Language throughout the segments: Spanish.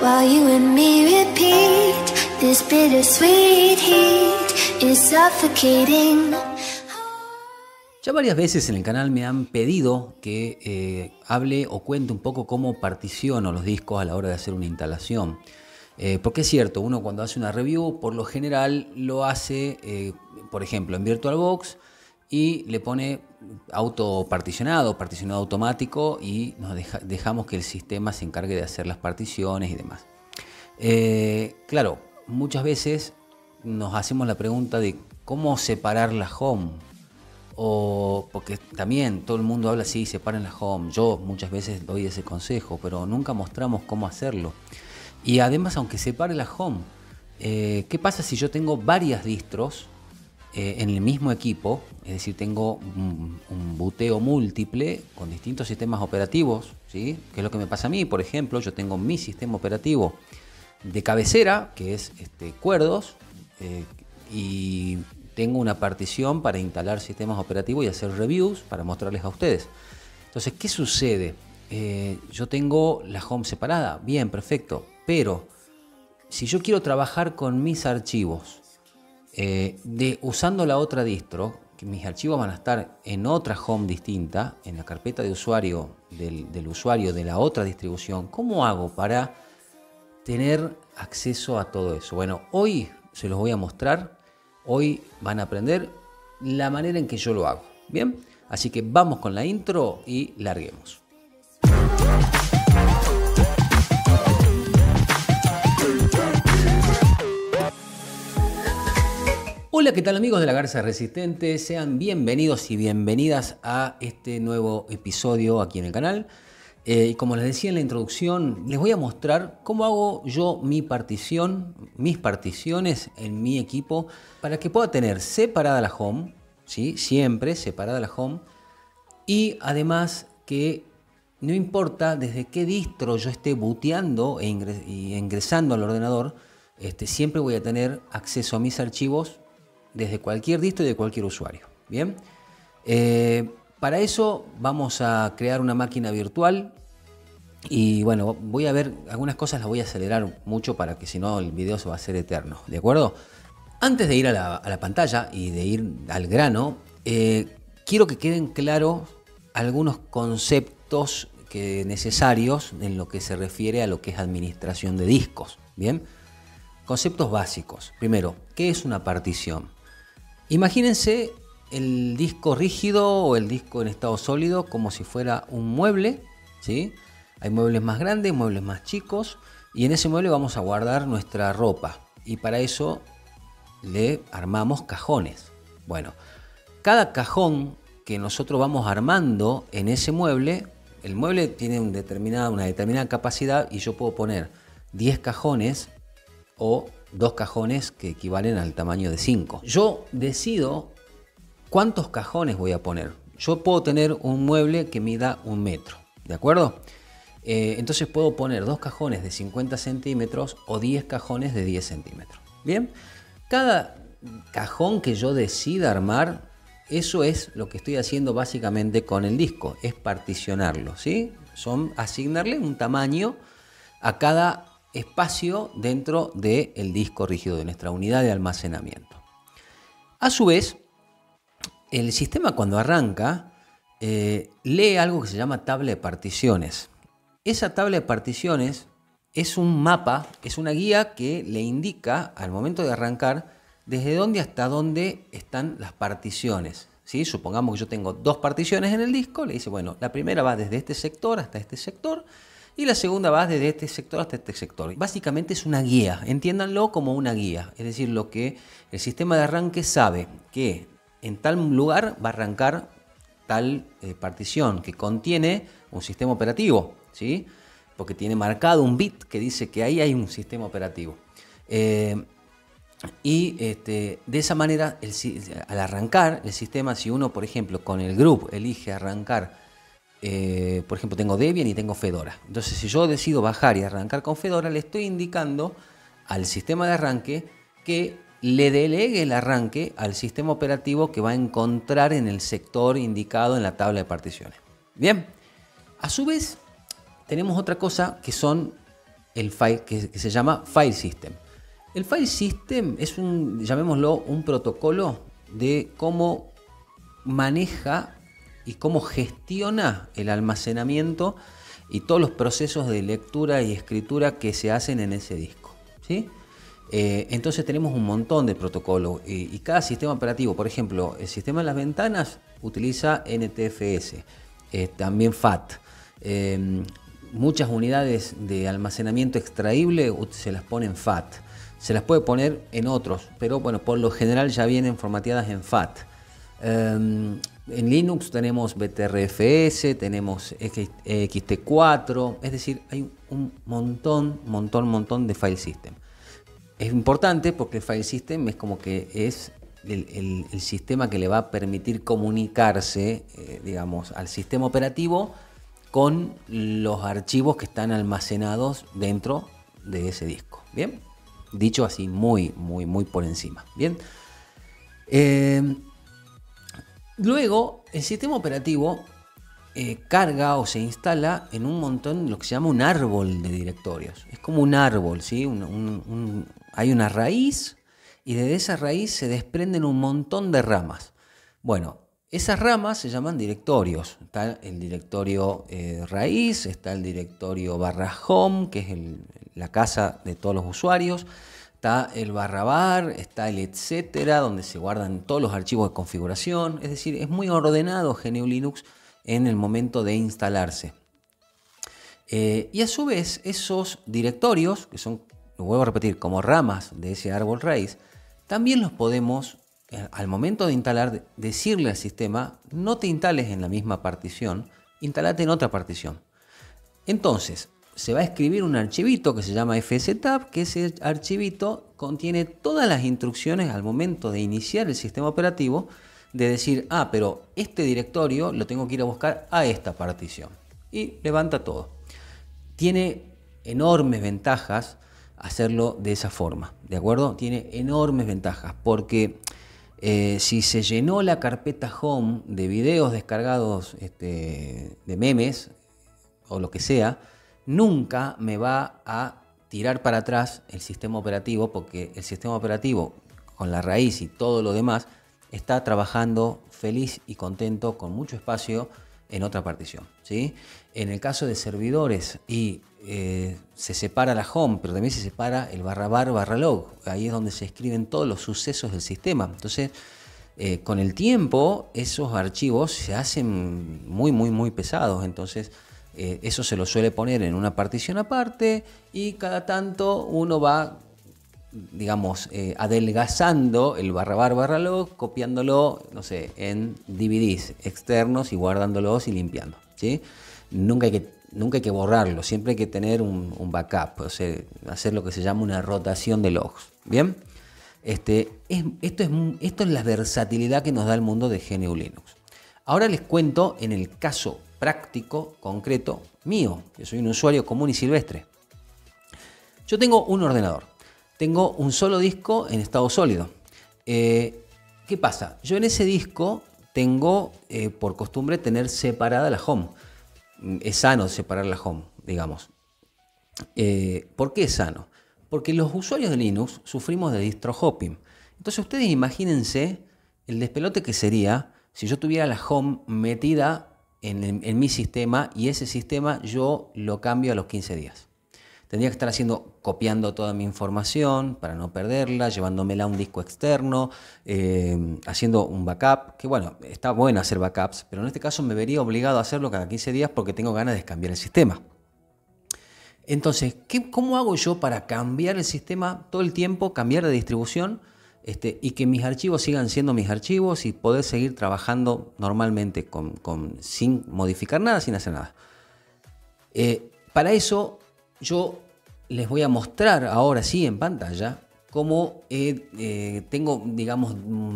while you and me repeat. This bittersweet heat is suffocating. Ya varias veces en el canal me han pedido que hable o cuente un poco cómo particiono los discos a la hora de hacer una instalación. Porque es cierto, uno cuando hace una review por lo general lo hace, por ejemplo, en VirtualBox y le pone particionado automático y nos dejamos que el sistema se encargue de hacer las particiones y demás. Claro, muchas veces nos hacemos la pregunta de cómo separar la home. O porque también todo el mundo habla así, separen la home. Yo muchas veces doy ese consejo, pero nunca mostramos cómo hacerlo. Y además, aunque separe la home, ¿qué pasa si yo tengo varias distros en el mismo equipo? Es decir, tengo un booteo múltiple con distintos sistemas operativos, ¿sí? Que es lo que me pasa a mí. Por ejemplo, yo tengo mi sistema operativo de cabecera, que es cuerdos, y tengo una partición para instalar sistemas operativos y hacer reviews para mostrarles a ustedes. Entonces, ¿qué sucede? Yo tengo la home separada, bien, perfecto, pero si yo quiero trabajar con mis archivos usando la otra distro, que mis archivos van a estar en otra home distinta, en la carpeta de usuario del usuario de la otra distribución, ¿cómo hago para tener acceso a todo eso? Bueno, hoy se los voy a mostrar. Hoy van a aprender la manera en que yo lo hago. ¿Bien? Así que vamos con la intro y larguemos. Hola, ¿qué tal amigos de La Garza Resistente? Sean bienvenidos y bienvenidas a este nuevo episodio aquí en el canal. Y como les decía en la introducción, les voy a mostrar cómo hago yo mis particiones en mi equipo para que pueda tener separada la home, ¿sí? Siempre separada la home, y además que no importa desde qué distro yo esté booteando e ingresando al ordenador, siempre voy a tener acceso a mis archivos desde cualquier distro y de cualquier usuario. Bien. Para eso vamos a crear una máquina virtual y bueno, voy a ver algunas cosas, las voy a acelerar mucho para que si no el video se va a hacer eterno, ¿de acuerdo? Antes de ir a la pantalla y de ir al grano, quiero que queden claros algunos conceptos necesarios en lo que se refiere a lo que es administración de discos, ¿bien? Conceptos básicos. Primero, ¿qué es una partición? Imagínense el disco rígido o el disco en estado sólido como si fuera un mueble, ¿sí? Hay muebles más grandes, muebles más chicos, y en ese mueble vamos a guardar nuestra ropa. Y para eso le armamos cajones. Bueno, cada cajón que nosotros vamos armando en ese mueble, el mueble tiene una determinada capacidad y yo puedo poner 10 cajones o 2 cajones que equivalen al tamaño de 5. Yo decido ¿cuántos cajones voy a poner? Yo puedo tener un mueble que mida 1 metro, ¿de acuerdo? Entonces puedo poner 2 cajones de 50 centímetros o 10 cajones de 10 centímetros. Bien, cada cajón que yo decida armar, eso es lo que estoy haciendo básicamente con el disco, es particionarlo, ¿sí? Son asignarle un tamaño a cada espacio dentro del disco rígido de nuestra unidad de almacenamiento. A su vez, el sistema cuando arranca lee algo que se llama tabla de particiones. Esa tabla de particiones es un mapa, es una guía que le indica al momento de arrancar desde dónde hasta dónde están las particiones, ¿sí? Supongamos que yo tengo 2 particiones en el disco, le dice, bueno, la primera va desde este sector hasta este sector y la segunda va desde este sector hasta este sector. Básicamente es una guía, entiéndanlo como una guía, es decir, lo que el sistema de arranque sabe que en tal lugar va a arrancar tal partición que contiene un sistema operativo, ¿sí? Porque tiene marcado un bit que dice que ahí hay un sistema operativo. De esa manera, al arrancar el sistema, si uno, por ejemplo, con el group elige arrancar, por ejemplo, tengo Debian y tengo Fedora. Entonces, si yo decido bajar y arrancar con Fedora, le estoy indicando al sistema de arranque que le delegue el arranque al sistema operativo que va a encontrar en el sector indicado en la tabla de particiones. Bien, a su vez tenemos otra cosa que son el file que se llama File System. El File System es llamémoslo, un protocolo de cómo maneja y cómo gestiona el almacenamiento y todos los procesos de lectura y escritura que se hacen en ese disco, ¿sí? Entonces tenemos un montón de protocolos y cada sistema operativo, por ejemplo, el sistema de las ventanas utiliza NTFS, también FAT. Muchas unidades de almacenamiento extraíble se las pone en FAT. Se las puede poner en otros, pero bueno, por lo general ya vienen formateadas en FAT. En Linux tenemos BTRFS, tenemos XT4, es decir, hay un montón de file system. Es importante porque el file system es como que es el sistema que le va a permitir comunicarse, digamos, al sistema operativo con los archivos que están almacenados dentro de ese disco. Bien, dicho así muy por encima. Bien. Luego, el sistema operativo carga o se instala en un montón de lo que se llama un árbol de directorios. Es como un árbol, ¿sí? Hay una raíz y de esa raíz se desprenden un montón de ramas. Bueno, esas ramas se llaman directorios. Está el directorio raíz, está el directorio /home, que es la casa de todos los usuarios. Está el /var, está el etcétera, donde se guardan todos los archivos de configuración. Es decir, es muy ordenado GNU Linux en el momento de instalarse. Y a su vez, esos directorios, que son, lo vuelvo a repetir, como ramas de ese árbol raíz, también los podemos, al momento de instalar, decirle al sistema, no te instales en la misma partición, instalate en otra partición. Entonces, se va a escribir un archivito que se llama fstab, que ese archivito contiene todas las instrucciones al momento de iniciar el sistema operativo, de decir, pero este directorio lo tengo que ir a buscar a esta partición. Y levanta todo. Tiene enormes ventajas hacerlo de esa forma, ¿de acuerdo? Tiene enormes ventajas porque si se llenó la carpeta home de videos descargados de memes o lo que sea, nunca me va a tirar para atrás el sistema operativo, porque el sistema operativo con la raíz y todo lo demás está trabajando feliz y contento con mucho espacio en otra partición, ¿sí? En el caso de servidores y se separa la home, pero también se separa el /var/log. Ahí es donde se escriben todos los sucesos del sistema. Entonces, con el tiempo, esos archivos se hacen muy pesados. Entonces, eso se lo suele poner en una partición aparte y cada tanto uno va, digamos, adelgazando el /var/log, copiándolo, no sé, en DVDs externos y guardándolos y limpiando, ¿sí? Nunca hay que borrarlo, siempre hay que tener un backup, o sea, hacer lo que se llama una rotación de logs. Bien, esto es la versatilidad que nos da el mundo de GNU Linux. Ahora les cuento en el caso práctico, concreto, mío, que soy un usuario común y silvestre. Yo tengo un ordenador, tengo un solo disco en estado sólido. ¿Qué pasa? Yo en ese disco tengo por costumbre tener separada la home. Es sano separar la home, digamos. ¿Por qué es sano? Porque los usuarios de Linux sufrimos de distro hopping. Entonces ustedes imagínense el despelote que sería si yo tuviera la home metida en mi sistema y ese sistema yo lo cambio a los 15 días. Tendría que estar copiando toda mi información para no perderla, llevándomela a un disco externo, haciendo un backup, que bueno, está bueno hacer backups, pero en este caso me vería obligado a hacerlo cada 15 días porque tengo ganas de cambiar el sistema. Entonces, ¿cómo hago yo para cambiar el sistema todo el tiempo, cambiar de distribución y que mis archivos sigan siendo mis archivos y poder seguir trabajando normalmente sin modificar nada, sin hacer nada? Para eso yo les voy a mostrar ahora sí en pantalla cómo tengo, digamos,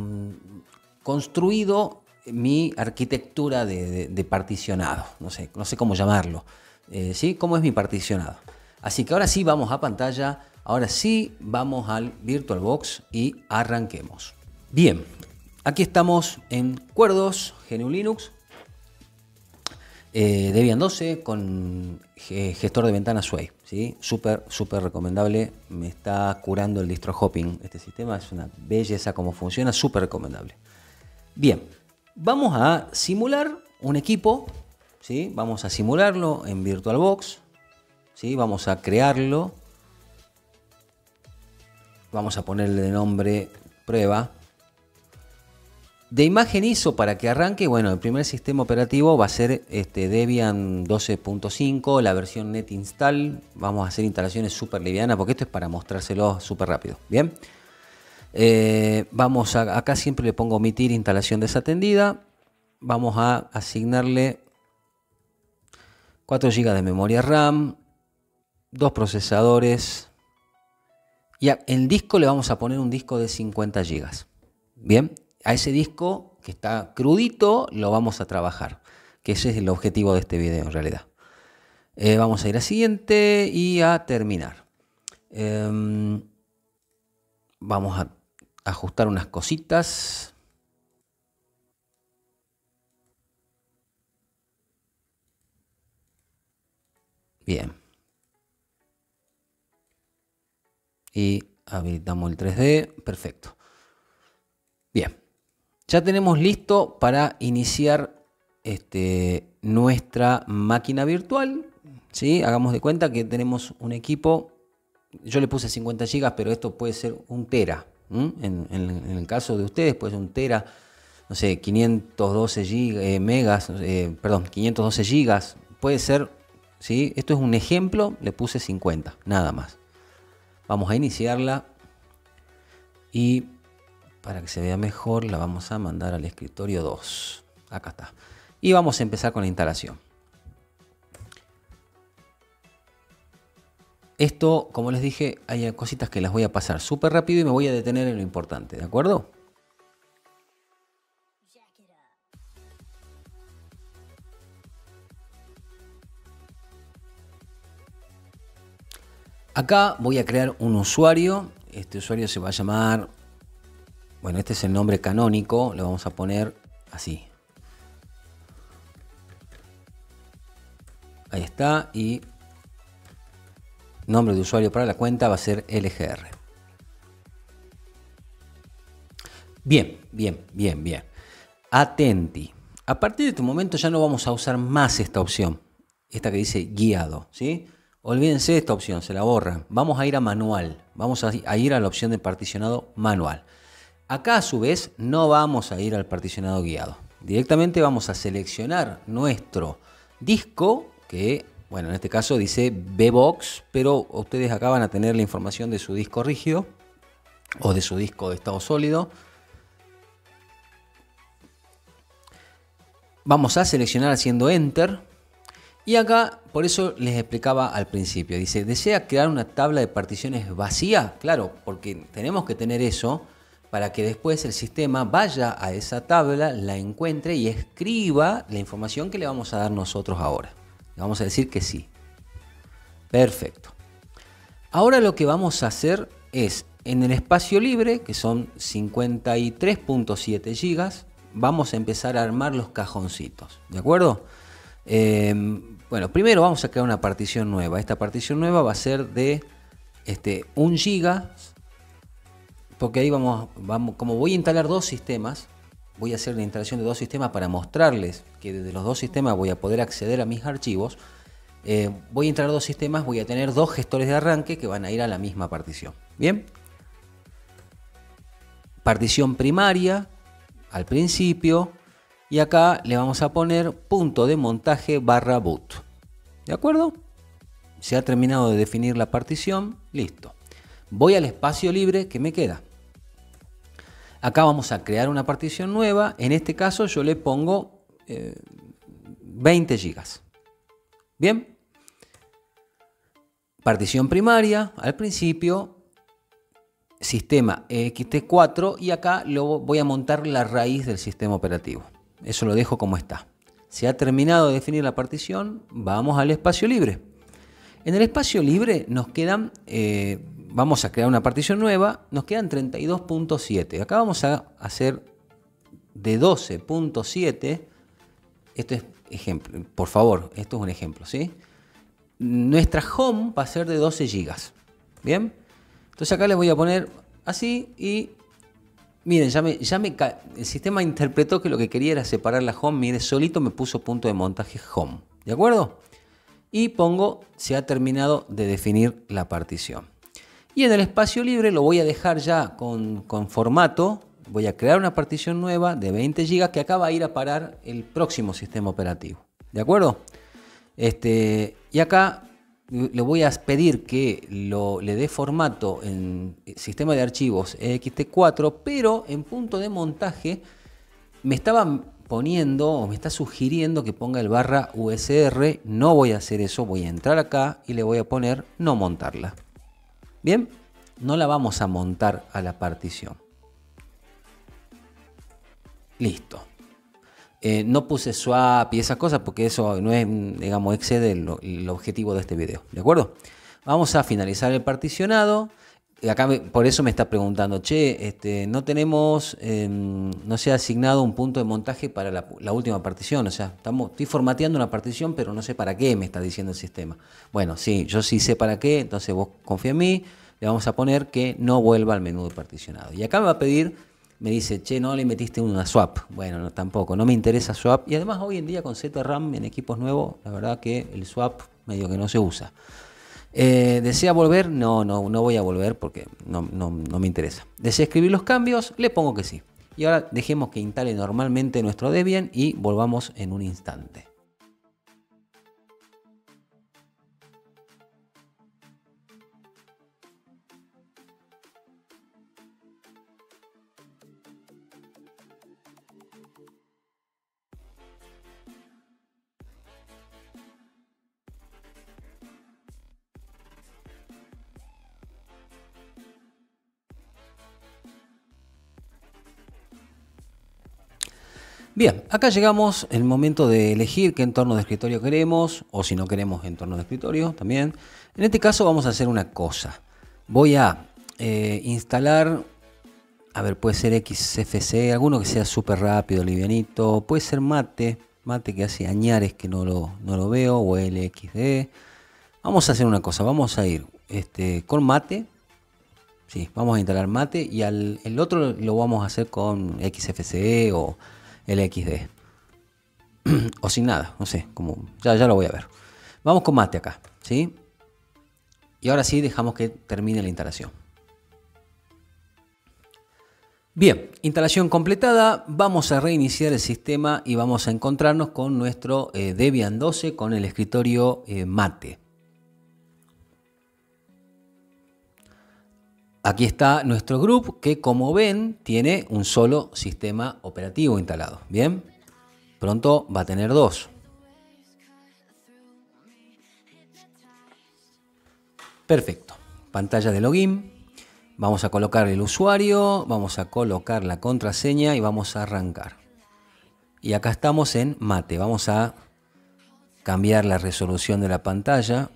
construido mi arquitectura de particionado. No sé cómo llamarlo. ¿Sí? ¿Cómo es mi particionado? Así que ahora sí vamos a pantalla, ahora sí vamos al VirtualBox y arranquemos. Bien, aquí estamos en Cuerdos, GNU Linux. Debian 12 con gestor de ventanas Sway, ¿sí? Súper recomendable. Me está curando el distro hopping. Este sistema es una belleza como funciona, súper recomendable. Bien, vamos a simular un equipo, ¿sí? Vamos a simularlo en VirtualBox, ¿sí? Vamos a crearlo. Vamos a ponerle de nombre prueba. De imagen ISO para que arranque, bueno, el primer sistema operativo va a ser Debian 12.5, la versión net install. Vamos a hacer instalaciones súper livianas porque esto es para mostrárselo súper rápido. Bien, acá siempre le pongo omitir instalación desatendida. Vamos a asignarle 4 GB de memoria RAM, 2 procesadores. Y el disco le vamos a poner un disco de 50 GB. Bien. A ese disco que está crudito lo vamos a trabajar, que ese es el objetivo de este video en realidad. Vamos a ir a siguiente y a terminar. Vamos a ajustar unas cositas. Bien. Y habilitamos el 3D. Perfecto. Bien. Ya tenemos listo para iniciar nuestra máquina virtual, ¿sí? Hagamos de cuenta que tenemos un equipo, yo le puse 50 GB, pero esto puede ser un tera. En el caso de ustedes puede ser un tera, no sé, 512 megas, 512 GB, puede ser, ¿sí? Esto es un ejemplo, le puse 50, nada más. Vamos a iniciarla y para que se vea mejor la vamos a mandar al escritorio 2. Acá está. Y vamos a empezar con la instalación. Esto, como les dije, hay cositas que las voy a pasar súper rápido y me voy a detener en lo importante, ¿de acuerdo? Acá voy a crear un usuario. Este usuario se va a llamar... Bueno, este es el nombre canónico, le vamos a poner así. Ahí está, y nombre de usuario para la cuenta va a ser LGR. Bien. Atenti. A partir de este momento ya no vamos a usar más esta opción, esta que dice guiado, ¿sí? Olvídense de esta opción, se la borran. Vamos a ir a manual, vamos a ir a la opción de particionado manual. Acá a su vez no vamos a ir al particionado guiado. Directamente vamos a seleccionar nuestro disco, que bueno, en este caso dice VBox, pero ustedes acá van a tener la información de su disco rígido o de su disco de estado sólido. Vamos a seleccionar haciendo Enter. Y acá, por eso les explicaba al principio, dice, ¿desea crear una tabla de particiones vacía? Claro, porque tenemos que tener eso para que después el sistema vaya a esa tabla, la encuentre y escriba la información que le vamos a dar nosotros ahora. Le vamos a decir que sí. Perfecto. Ahora lo que vamos a hacer es, en el espacio libre, que son 53.7 GB, vamos a empezar a armar los cajoncitos. ¿De acuerdo? Bueno, primero vamos a crear una partición nueva. Esta partición nueva va a ser de 1 GB. Porque ahí como voy a instalar dos sistemas, voy a hacer la instalación de dos sistemas para mostrarles que desde los dos sistemas voy a poder acceder a mis archivos. Voy a instalar dos sistemas, voy a tener dos gestores de arranque que van a ir a la misma partición. Bien. Partición primaria al principio y acá le vamos a poner punto de montaje /boot. ¿De acuerdo? Se ha terminado de definir la partición, listo. Voy al espacio libre que me queda. Acá vamos a crear una partición nueva. En este caso yo le pongo 20 GB. Bien. Partición primaria al principio. Sistema ext4 y acá luego voy a montar la raíz del sistema operativo. Eso lo dejo como está. Se ha terminado de definir la partición. Vamos al espacio libre. En el espacio libre nos quedan... vamos a crear una partición nueva, nos quedan 32.7. Acá vamos a hacer de 12.7, esto es ejemplo, por favor, esto es un ejemplo, ¿sí? Nuestra home va a ser de 12 gigas. ¿Bien? Entonces acá les voy a poner así y miren, el sistema interpretó que lo que quería era separar la home. Mire, solito me puso punto de montaje home. ¿De acuerdo? Y pongo, se ha terminado de definir la partición. Y en el espacio libre lo voy a dejar ya con formato. Voy a crear una partición nueva de 20 gigas que acá va a ir a parar el próximo sistema operativo. ¿De acuerdo? Y acá le voy a pedir que le dé formato en sistema de archivos ext4, pero en punto de montaje me estaba poniendo o me está sugiriendo que ponga el /usr. No voy a hacer eso, voy a entrar acá y le voy a poner no montarla. Bien, no la vamos a montar a la partición. Listo. No puse swap y esas cosas porque eso no es, digamos, excede el objetivo de este video. ¿De acuerdo? Vamos a finalizar el particionado. Acá por eso me está preguntando, che, no tenemos, no se ha asignado un punto de montaje para la última partición. O sea, estoy formateando una partición, pero no sé para qué me está diciendo el sistema. Bueno, sí, yo sí sé para qué, entonces vos confía en mí. Le vamos a poner que no vuelva al menú de particionado. Y acá me va a pedir... Me dice, che, no le metiste una swap. Bueno, no, tampoco, no me interesa swap. Y además hoy en día con ZRAM en equipos nuevos, la verdad que el swap medio que no se usa. ¿Desea volver? No voy a volver porque no me interesa. ¿Desea escribir los cambios? Le pongo que sí. Y ahora dejemos que instale normalmente nuestro Debian y volvamos en un instante. Bien, acá llegamos el momento de elegir qué entorno de escritorio queremos, o si no queremos entorno de escritorio también. En este caso vamos a hacer una cosa. Voy a instalar, a ver, puede ser XFCE, alguno que sea súper rápido, livianito, puede ser Mate que hace añares que no lo veo, o LXD. Vamos a hacer una cosa, vamos a ir con Mate. Sí, vamos a instalar Mate y el otro lo vamos a hacer con XFCE o LXD. O sin nada, no sé, como ya lo voy a ver. Vamos con Mate acá, ¿sí? Y ahora sí dejamos que termine la instalación. Bien, instalación completada. Vamos a reiniciar el sistema y vamos a encontrarnos con nuestro Debian 12 con el escritorio Mate. Aquí está nuestro group que, como ven, tiene un solo sistema operativo instalado. Bien, pronto va a tener dos. Perfecto. Pantalla de login. Vamos a colocar el usuario, vamos a colocar la contraseña y vamos a arrancar. Y acá estamos en Mate. Vamos a cambiar la resolución de la pantalla.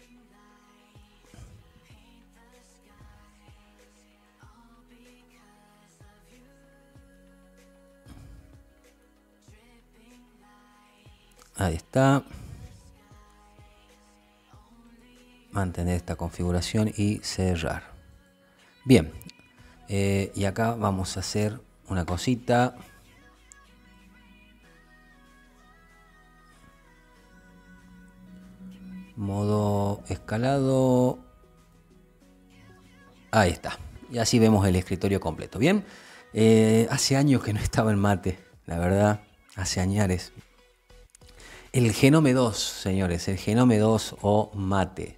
Ahí está. Mantener esta configuración y cerrar. Bien. Y acá vamos a hacer una cosita. Modo escalado. Ahí está. Y así vemos el escritorio completo. Bien. Hace años que no estaba en Mate. La verdad. Hace añares. El Genome 2, señores, el Genome 2 o Mate.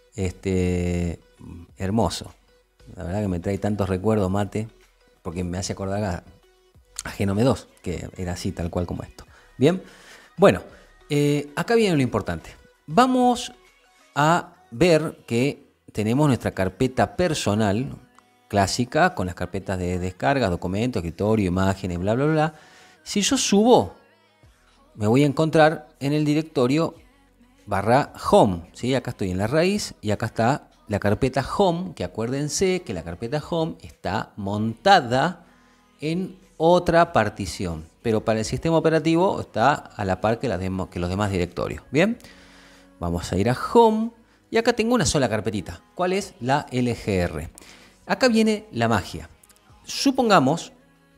Hermoso. La verdad que me trae tantos recuerdos Mate, porque me hace acordar a Genome 2, que era así, tal cual como esto. Bien, bueno, acá viene lo importante. Vamos a ver que tenemos nuestra carpeta personal clásica, con las carpetas de descarga, documentos, escritorio, imágenes, bla, bla, bla. Si yo subo, me voy a encontrar en el directorio /home, ¿sí? Acá estoy en la raíz y acá está la carpeta home, que acuérdense que la carpeta home está montada en otra partición. pero para el sistema operativo está a la par que los demás directorios. Bien, vamos a ir a Home y acá tengo una sola carpetita. ¿Cuál es? La LGR. Acá viene la magia. Supongamos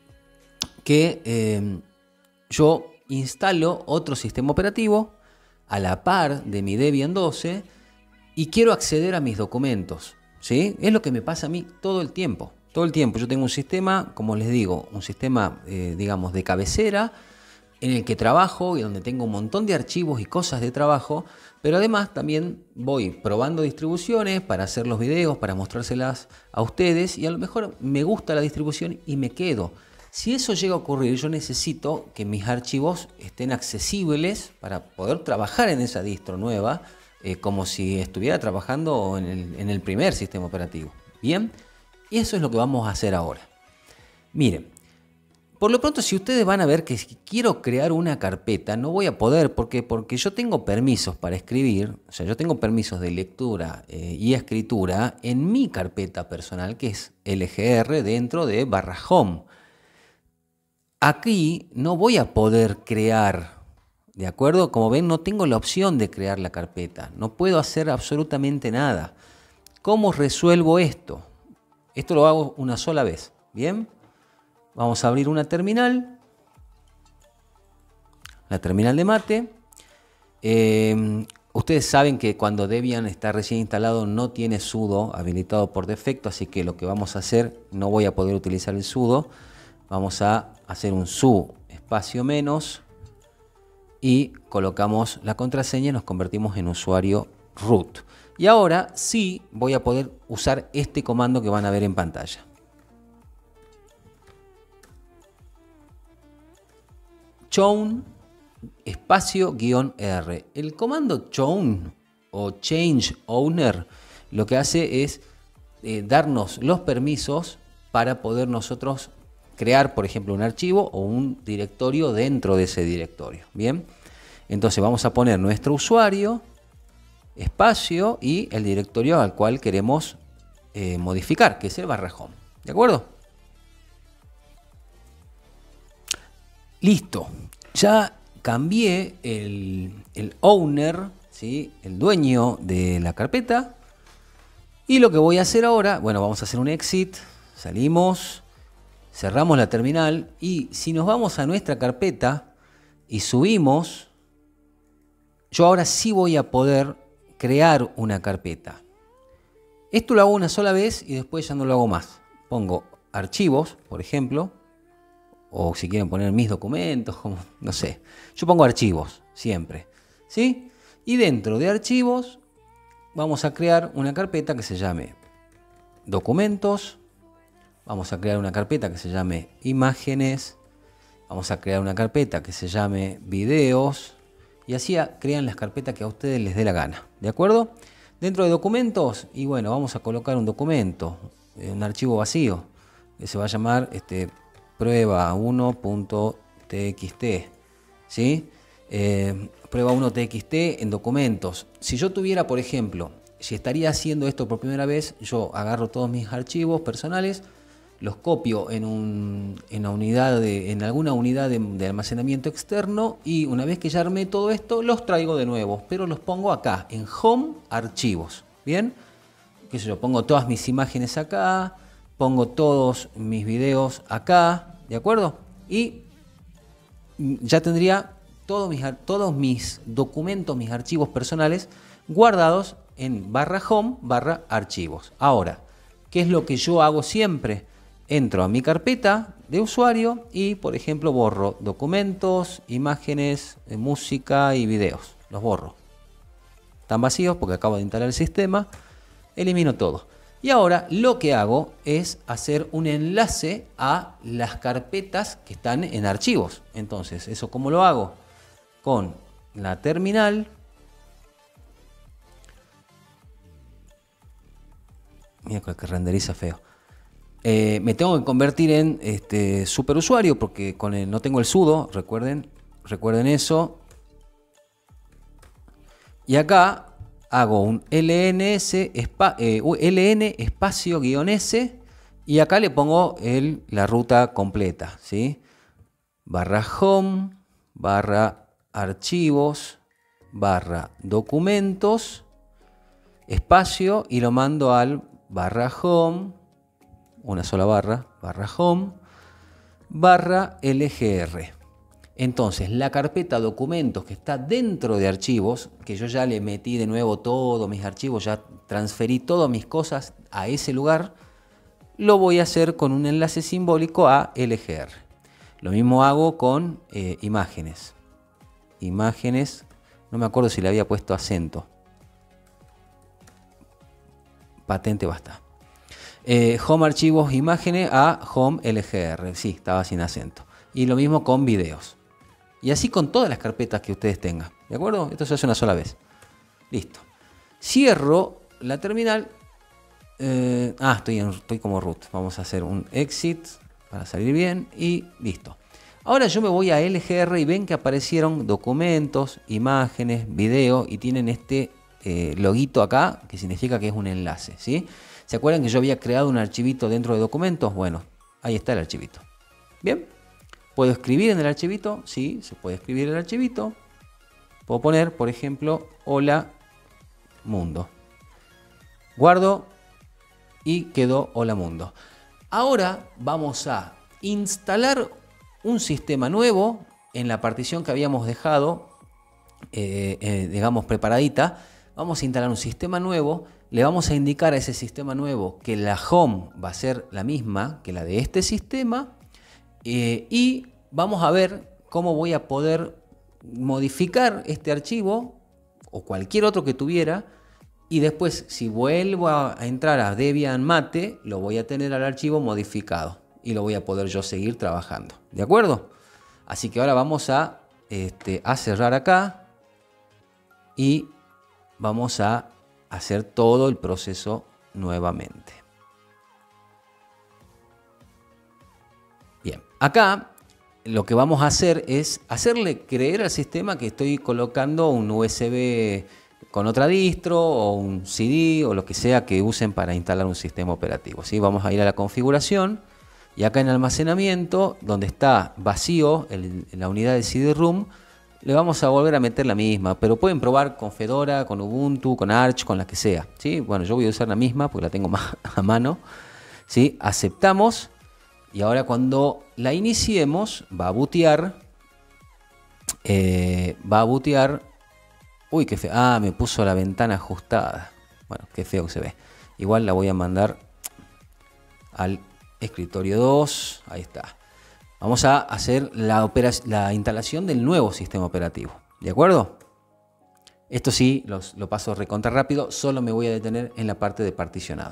que yo instalo otro sistema operativo a la par de mi Debian 12 y quiero acceder a mis documentos, ¿sí? Es lo que me pasa a mí todo el tiempo. Todo el tiempo yo tengo un sistema, como les digo, un sistema, digamos, de cabecera en el que trabajo y donde tengo un montón de archivos y cosas de trabajo, pero además también voy probando distribuciones para hacer los videos, para mostrárselas a ustedes y a lo mejor me gusta la distribución y me quedo. Si eso llega a ocurrir, yo necesito que mis archivos estén accesibles para poder trabajar en esa distro nueva, como si estuviera trabajando en el primer sistema operativo. Bien, y eso es lo que vamos a hacer ahora. Miren, por lo pronto, si ustedes van a ver que si quiero crear una carpeta, no voy a poder. ¿Por qué? Porque yo tengo permisos para escribir, o sea, yo tengo permisos de lectura y escritura en mi carpeta personal, que es LGR dentro de /home. Aquí no voy a poder crear, ¿de acuerdo? Como ven, no tengo la opción de crear la carpeta. No puedo hacer absolutamente nada. ¿Cómo resuelvo esto? Esto lo hago una sola vez, ¿bien? Vamos a abrir una terminal, la terminal de mate. Ustedes saben que cuando Debian está recién instalado no tiene sudo habilitado por defecto, así que lo que vamos a hacer, no voy a poder utilizar el sudo. Vamos a hacer un su espacio menos y colocamos la contraseña y nos convertimos en usuario root. Y ahora sí voy a poder usar este comando que van a ver en pantalla. Chown espacio -R. El comando chown o change owner lo que hace es darnos los permisos para poder nosotros crear, por ejemplo, un archivo o un directorio dentro de ese directorio. Bien, entonces vamos a poner nuestro usuario, espacio y el directorio al cual queremos modificar, que es el /home. ¿De acuerdo? Listo. Ya cambié el owner, ¿sí? El dueño de la carpeta. Y lo que voy a hacer ahora, bueno, vamos a hacer un exit, salimos, cerramos la terminal y si nos vamos a nuestra carpeta y subimos, yo ahora sí voy a poder crear una carpeta. Esto lo hago una sola vez y después ya no lo hago más. Pongo archivos, por ejemplo, o si quieren poner mis documentos, como, no sé. Yo pongo archivos, siempre, ¿sí? Y dentro de archivos vamos a crear una carpeta que se llame documentos. Vamos a crear una carpeta que se llame imágenes. Vamos a crear una carpeta que se llame videos. Y así crean las carpetas que a ustedes les dé la gana. ¿De acuerdo? Dentro de documentos, y bueno, vamos a colocar un documento, un archivo vacío, que se va a llamar prueba1.txt. ¿Sí? Prueba1.txt en documentos. Si yo tuviera, por ejemplo, si estaría haciendo esto por primera vez, yo agarro todos mis archivos personales, los copio en alguna unidad de almacenamiento externo y una vez que ya armé todo esto, los traigo de nuevo, pero los pongo acá, en Home, Archivos. ¿Bien? ¿Qué sé yo? Pongo todas mis imágenes acá, pongo todos mis videos acá, ¿de acuerdo? Y ya tendría todos mis documentos, mis archivos personales guardados en /home, /archivos. Ahora, ¿qué es lo que yo hago siempre? Entro a mi carpeta de usuario y, por ejemplo, borro documentos, imágenes, música y videos. Los borro. Están vacíos porque acabo de instalar el sistema. Elimino todo. Y ahora lo que hago es hacer un enlace a las carpetas que están en archivos. Entonces, ¿eso cómo lo hago? Con la terminal. Mira que renderiza feo. Me tengo que convertir en superusuario porque no tengo el sudo, recuerden eso. Y acá hago un ln espacio -s y acá le pongo la ruta completa, ¿sí? barra home, barra archivos, barra documentos, espacio, y lo mando al barra home, una sola barra, barra home, barra LGR. Entonces, la carpeta documentos que está dentro de archivos, que yo ya le metí de nuevo todos mis archivos, ya transferí todas mis cosas a ese lugar, lo voy a hacer con un enlace simbólico a LGR. Lo mismo hago con imágenes. Imágenes, no me acuerdo si le había puesto acento. Patente basta. Home archivos imágenes a home LGR. Sí, estaba sin acento. Y lo mismo con videos. Y así con todas las carpetas que ustedes tengan. ¿De acuerdo? Esto se hace una sola vez. Listo. Cierro la terminal. Estoy como root. Vamos a hacer un exit para salir bien. Y listo. Ahora yo me voy a LGR y ven que aparecieron documentos, imágenes, videos. Y tienen este loguito acá, que significa que es un enlace, ¿sí? ¿Se acuerdan que yo había creado un archivito dentro de documentos? Bueno, ahí está el archivito. Bien. ¿Puedo escribir en el archivito? Sí, se puede escribir en el archivito. Puedo poner, por ejemplo, hola mundo. Guardo y quedó hola mundo. Ahora vamos a instalar un sistema nuevo en la partición que habíamos dejado, digamos, preparadita. Vamos a instalar un sistema nuevo. Le vamos a indicar a ese sistema nuevo que la home va a ser la misma que la de este sistema. Y vamos a ver cómo voy a poder modificar este archivo o cualquier otro que tuviera, y después si vuelvo a entrar a Debian Mate lo voy a tener al archivo modificado y lo voy a poder yo seguir trabajando. ¿De acuerdo? Así que ahora vamos a cerrar acá y vamos a hacer todo el proceso nuevamente. Bien, acá lo que vamos a hacer es hacerle creer al sistema que estoy colocando un USB con otra distro o un CD o lo que sea que usen para instalar un sistema operativo, ¿sí? Vamos a ir a la configuración y acá en almacenamiento, donde está vacío la unidad de CD-ROOM, le vamos a volver a meter la misma, pero pueden probar con Fedora, con Ubuntu, con Arch, con la que sea, ¿sí? Bueno, yo voy a usar la misma porque la tengo más a mano, ¿sí? Aceptamos. Y ahora cuando la iniciemos va a bootear. Uy, qué feo. Ah, me puso la ventana ajustada. Bueno, qué feo que se ve. Igual la voy a mandar al escritorio 2. Ahí está. Vamos a hacer la instalación del nuevo sistema operativo. ¿De acuerdo? Esto sí, lo paso recontra rápido. Solo me voy a detener en la parte de particionado.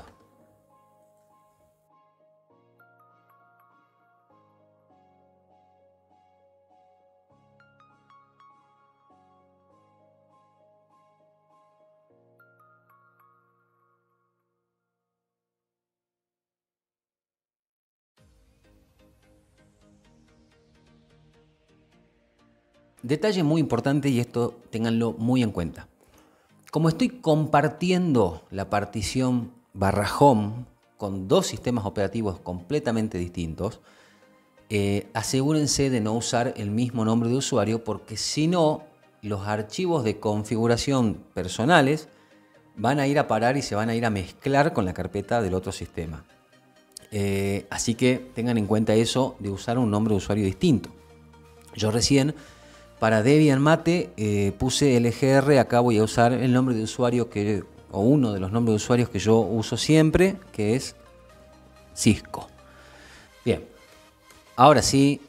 Detalle muy importante, y esto ténganlo muy en cuenta. Como estoy compartiendo la partición /home con dos sistemas operativos completamente distintos, asegúrense de no usar el mismo nombre de usuario, porque si no, los archivos de configuración personales van a ir a parar y se van a ir a mezclar con la carpeta del otro sistema. Así que tengan en cuenta eso de usar un nombre de usuario distinto. Yo recién para Debian Mate puse LGR, acá voy a usar el nombre de usuario o uno de los nombres de usuarios que yo uso siempre, que es Cisco. Bien, ahora sí,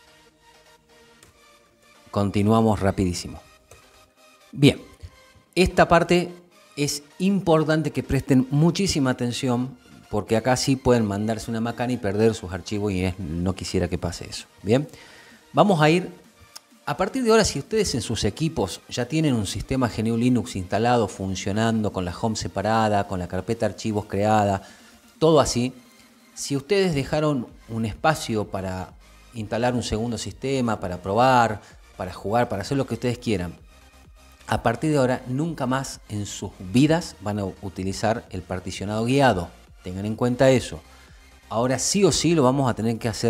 continuamos rapidísimo. Bien, esta parte es importante que presten muchísima atención, porque acá sí pueden mandarse una macana y perder sus archivos, y no quisiera que pase eso. Bien, vamos a ir. A partir de ahora, si ustedes en sus equipos ya tienen un sistema GNU Linux instalado, funcionando, con la home separada, con la carpeta archivos creada, todo así, si ustedes dejaron un espacio para instalar un segundo sistema, para probar, para jugar, para hacer lo que ustedes quieran, a partir de ahora nunca más en sus vidas van a utilizar el particionado guiado. Tengan en cuenta eso. Ahora sí o sí lo vamos a tener que hacer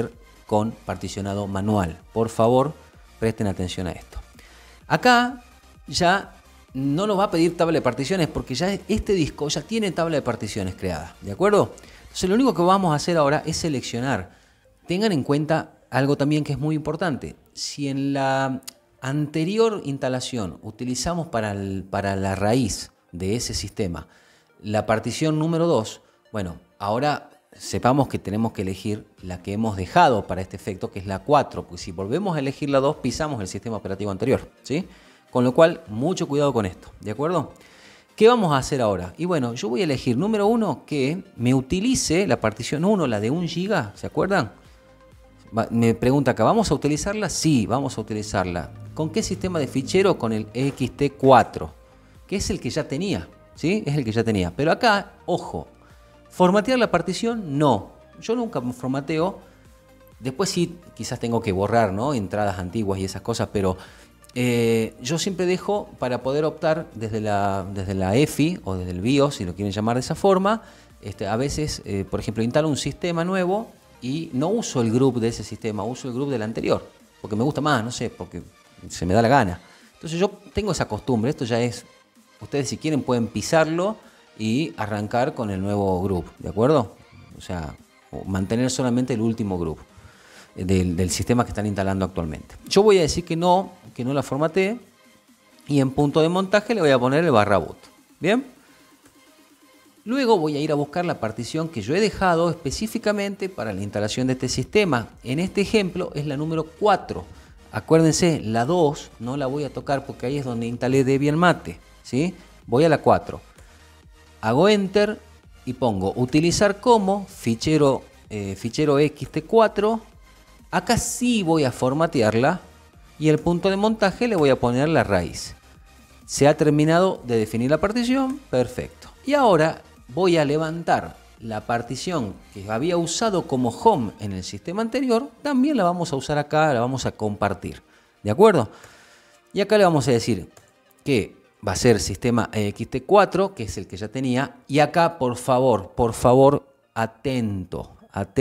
con particionado manual. Por favor, presten atención a esto. Acá ya no nos va a pedir tabla de particiones porque ya este disco ya tiene tabla de particiones creada, ¿de acuerdo? Entonces lo único que vamos a hacer ahora es seleccionar. Tengan en cuenta algo también que es muy importante. Si en la anterior instalación utilizamos para la raíz de ese sistema la partición número 2, bueno, ahora sepamos que tenemos que elegir la que hemos dejado para este efecto, que es la 4, pues si volvemos a elegir la 2 pisamos el sistema operativo anterior, ¿sí? Con lo cual, mucho cuidado con esto, ¿de acuerdo? ¿Qué vamos a hacer ahora? Y bueno, yo voy a elegir número 1 que me utilice la partición 1, la de 1 GB, ¿se acuerdan? Me pregunta acá, ¿vamos a utilizarla? Sí, vamos a utilizarla. ¿Con qué sistema de fichero? Con el ext4, que es el que ya tenía, ¿sí? Es el que ya tenía. Pero acá, ojo, ¿formatear la partición? No. Yo nunca formateo. Después sí, quizás tengo que borrar, ¿no? Entradas antiguas y esas cosas, pero yo siempre dejo para poder optar desde la EFI o desde el BIOS, si lo quieren llamar de esa forma. A veces, por ejemplo, instalo un sistema nuevo y no uso el group de ese sistema, uso el group del anterior, porque me gusta más, no sé, porque se me da la gana. Entonces yo tengo esa costumbre, esto ya es, ustedes si quieren pueden pisarlo y arrancar con el nuevo group, ¿de acuerdo? O sea, mantener solamente el último group del sistema que están instalando actualmente. Yo voy a decir que no la formateé y en punto de montaje le voy a poner el /boot. ¿Bien? Luego voy a ir a buscar la partición que yo he dejado específicamente para la instalación de este sistema. En este ejemplo es la número 4. Acuérdense, la 2 no la voy a tocar porque ahí es donde instalé Debian Mate, ¿sí? Voy a la 4. Hago Enter y pongo utilizar como fichero ext4. Acá sí voy a formatearla y el punto de montaje le voy a poner la raíz. Se ha terminado de definir la partición, perfecto. Y ahora voy a levantar la partición que había usado como home en el sistema anterior, también la vamos a usar acá, la vamos a compartir, ¿de acuerdo? Y acá le vamos a decir que va a ser sistema ext4, que es el que ya tenía, y acá por favor, atento,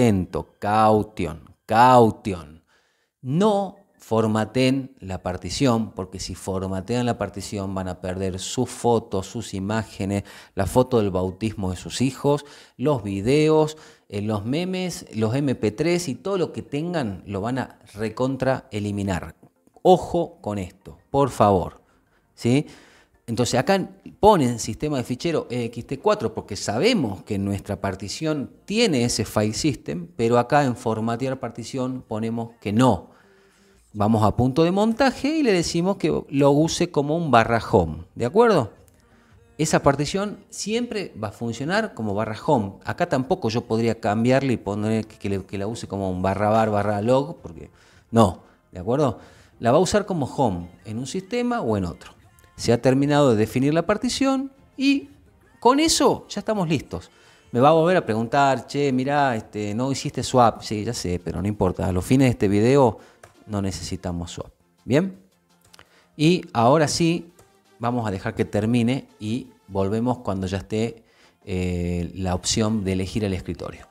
caution, no formateen la partición, porque si formatean la partición van a perder sus fotos, sus imágenes, la foto del bautismo de sus hijos, los videos, los memes, los MP3 y todo lo que tengan lo van a recontra eliminar. Ojo con esto, por favor, ¿sí? Entonces acá ponen sistema de fichero ext4 porque sabemos que nuestra partición tiene ese file system, pero acá en formatear partición ponemos que no. Vamos a punto de montaje y le decimos que lo use como un /home, ¿de acuerdo? Esa partición siempre va a funcionar como /home. Acá tampoco yo podría cambiarle y poner que la use como un /var /log, porque no, ¿de acuerdo? La va a usar como home en un sistema o en otro. Se ha terminado de definir la partición y con eso ya estamos listos. Me va a volver a preguntar, che, mirá, no hiciste swap. Sí, ya sé, pero no importa. A los fines de este video no necesitamos swap. ¿Bien? Y ahora sí, vamos a dejar que termine y volvemos cuando ya esté la opción de elegir el escritorio.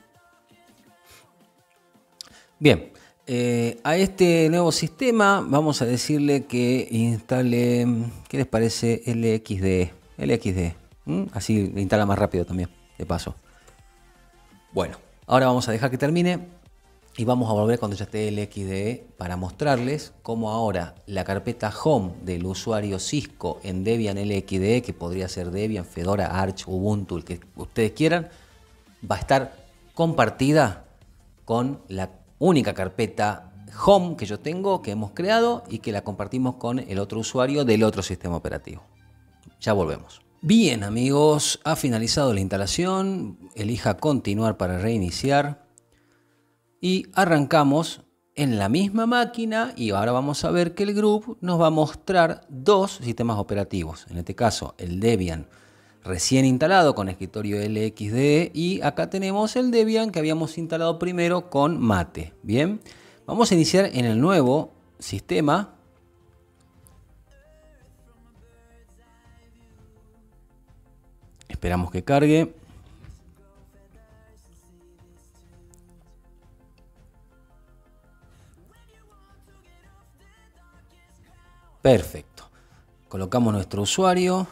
Bien, a este nuevo sistema vamos a decirle que instale, ¿qué les parece? LXD. Así le instala más rápido también, de paso. Bueno, ahora vamos a dejar que termine. Y vamos a volver cuando ya esté el LXDE para mostrarles cómo ahora la carpeta home del usuario Cisco en Debian LXDE, que podría ser Debian, Fedora, Arch, Ubuntu, el que ustedes quieran, va a estar compartida con la única carpeta home que yo tengo, que hemos creado y que la compartimos con el otro usuario del otro sistema operativo. Ya volvemos. Bien amigos, ha finalizado la instalación. Elija continuar para reiniciar. Y arrancamos en la misma máquina y ahora vamos a ver que el group nos va a mostrar dos sistemas operativos. En este caso el Debian recién instalado con escritorio LXDE y acá tenemos el Debian que habíamos instalado primero con Mate. Bien, vamos a iniciar en el nuevo sistema. Esperamos que cargue. Perfecto. Colocamos nuestro usuario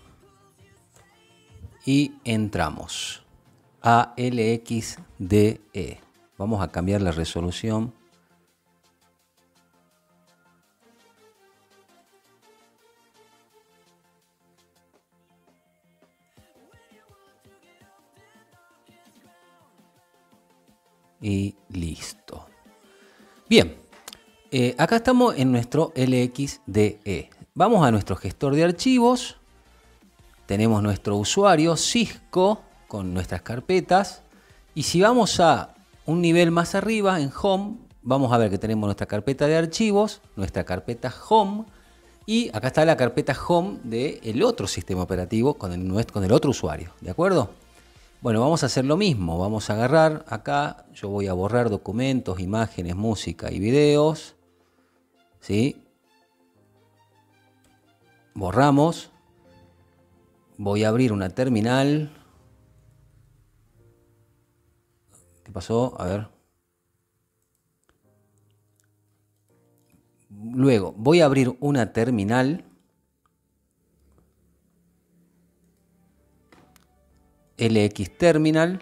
y entramos a LXDE. Vamos a cambiar la resolución. Y listo. Bien, acá estamos en nuestro LXDE. Vamos a nuestro gestor de archivos. Tenemos nuestro usuario Cisco con nuestras carpetas. Y si vamos a un nivel más arriba, en Home, vamos a ver que tenemos nuestra carpeta de archivos, nuestra carpeta Home. Y acá está la carpeta Home del otro sistema operativo con el otro usuario. ¿De acuerdo? Bueno, vamos a hacer lo mismo. Vamos a agarrar acá. Yo voy a borrar documentos, imágenes, música y videos. ¿Sí? Borramos. Voy a abrir una terminal. ¿Qué pasó? A ver. Luego voy a abrir una terminal. LX Terminal.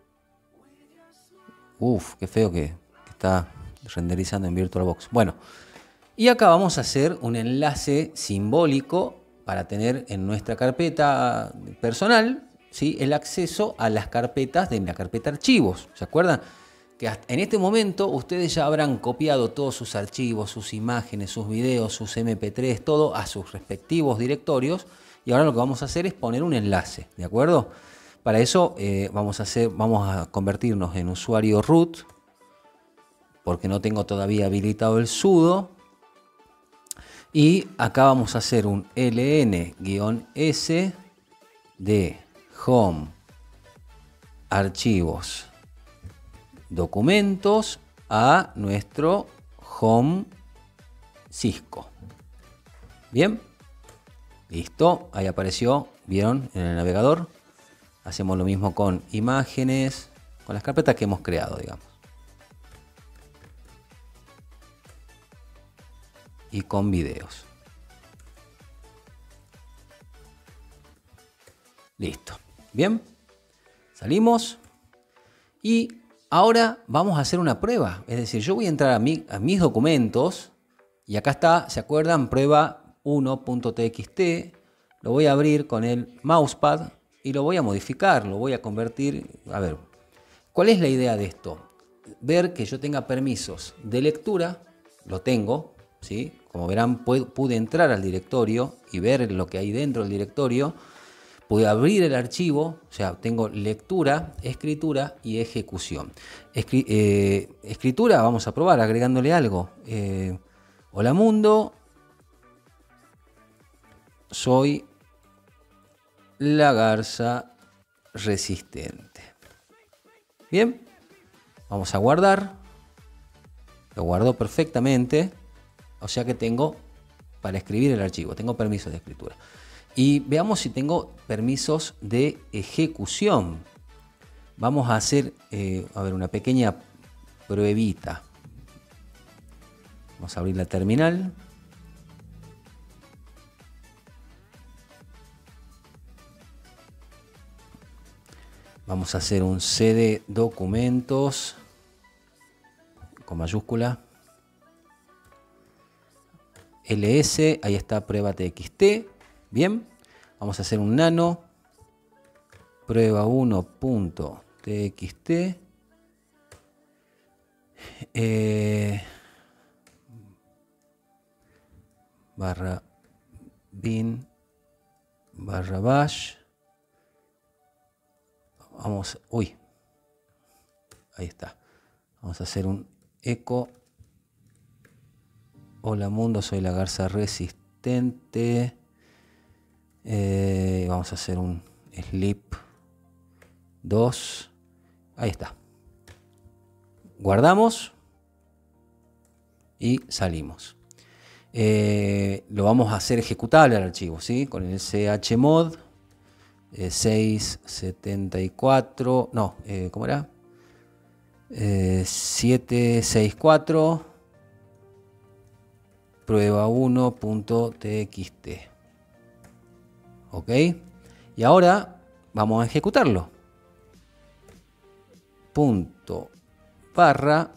Uf, qué feo que está renderizando en VirtualBox. Bueno, y acá vamos a hacer un enlace simbólico para tener en nuestra carpeta personal, ¿sí?, el acceso a las carpetas de la carpeta archivos. ¿Se acuerdan? Que en este momento ustedes ya habrán copiado todos sus archivos, sus imágenes, sus videos, sus MP3, todo a sus respectivos directorios. Y ahora lo que vamos a hacer es poner un enlace, ¿de acuerdo? Para eso vamos a convertirnos en usuario root, porque no tengo todavía habilitado el sudo. Y acá vamos a hacer un ln-s de home, archivos, documentos a nuestro home Cisco. Bien, listo, ahí apareció, vieron en el navegador. Hacemos lo mismo con imágenes, con las carpetas que hemos creado, digamos. Y con videos. Listo. Bien. Salimos. Y ahora vamos a hacer una prueba. Es decir, yo voy a entrar a mis documentos. Y acá está, ¿se acuerdan? Prueba 1.txt. Lo voy a abrir con el mousepad. Y lo voy a modificar, lo voy a convertir. A ver, ¿cuál es la idea de esto? Ver que yo tenga permisos de lectura. Lo tengo, ¿sí? Como verán, pude entrar al directorio y ver lo que hay dentro del directorio. Pude abrir el archivo, o sea, tengo lectura, escritura y ejecución. Escritura, vamos a probar agregándole algo. Hola mundo, soy la garza resistente. Bien, vamos a guardar. Lo guardo perfectamente. O sea que tengo para escribir el archivo, tengo permisos de escritura. Y veamos si tengo permisos de ejecución. Vamos a hacer a ver, una pequeña pruebita. Vamos a abrir la terminal. Vamos a hacer un cd documentos con mayúscula. ls, ahí está prueba txt. Bien, vamos a hacer un nano. Prueba 1.txt. Barra bin barra bash. Vamos, uy, ahí está. Vamos a hacer un eco. Hola mundo, soy la garza resistente. Vamos a hacer un sleep 2. Ahí está. Guardamos y salimos. Lo vamos a hacer ejecutable al archivo, ¿sí? Con el chmod 674, no, ¿cómo era? 764 prueba1.txt. ¿Ok? Y ahora vamos a ejecutarlo. Punto barra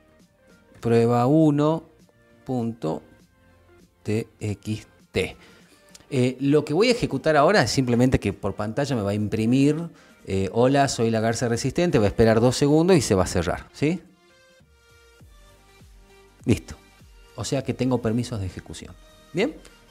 prueba1.txt. Lo que voy a ejecutar ahora es simplemente que por pantalla me va a imprimir hola, soy la garza resistente, va a esperar 2 segundos y se va a cerrar, ¿sí? Listo. O sea que tengo permisos de ejecución. ¿Bien?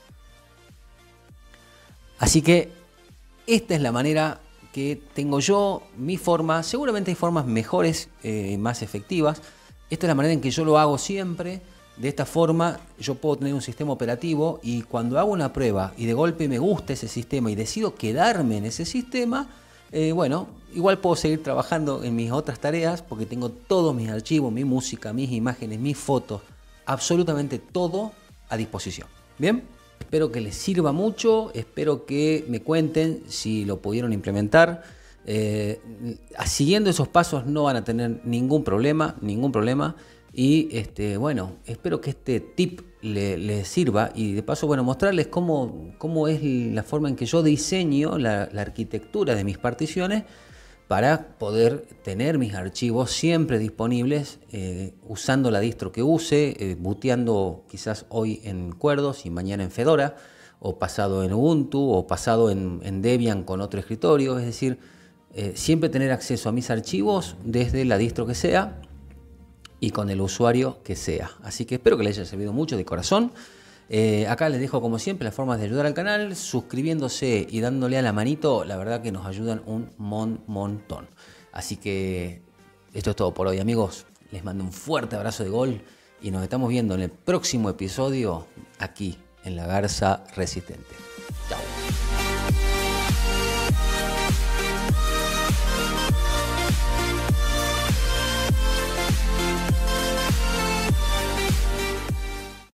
Así que esta es la manera que tengo yo, mi forma. Seguramente hay formas mejores, más efectivas. Esta es la manera en que yo lo hago siempre. De esta forma yo puedo tener un sistema operativo y cuando hago una prueba y de golpe me gusta ese sistema y decido quedarme en ese sistema, bueno, igual puedo seguir trabajando en mis otras tareas porque tengo todos mis archivos, mi música, mis imágenes, mis fotos, absolutamente todo a disposición. ¿Bien? Espero que les sirva mucho, espero que me cuenten si lo pudieron implementar. Siguiendo esos pasos no van a tener ningún problema. Y bueno, espero que este tip les sirva y de paso, bueno, mostrarles cómo es la forma en que yo diseño la arquitectura de mis particiones para poder tener mis archivos siempre disponibles usando la distro que use, booteando quizás hoy en Cuerdos y mañana en Fedora, o pasado en Ubuntu, o pasado en Debian con otro escritorio. Es decir, siempre tener acceso a mis archivos desde la distro que sea y con el usuario que sea. Así que espero que les haya servido mucho de corazón. Acá les dejo como siempre las formas de ayudar al canal, suscribiéndose y dándole a la manito, la verdad que nos ayudan un montón. Así que esto es todo por hoy, amigos. Les mando un fuerte abrazo de gol y nos estamos viendo en el próximo episodio aquí en La Garza Resistente. Chao.